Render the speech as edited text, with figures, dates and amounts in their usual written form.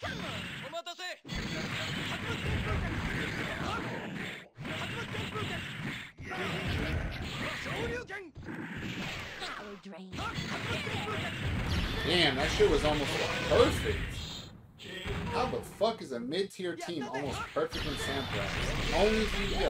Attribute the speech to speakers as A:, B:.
A: Damn, that shit was almost perfect. How the fuck is a mid-tier team almost perfect in Sampras? Only VDO.